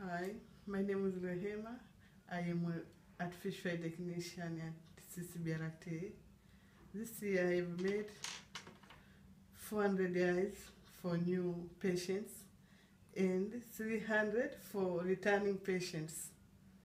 Hi, my name is Rehema. I am an artificial technician at CCBRT. This year I have made 400 eyes for new patients and 300 for returning patients.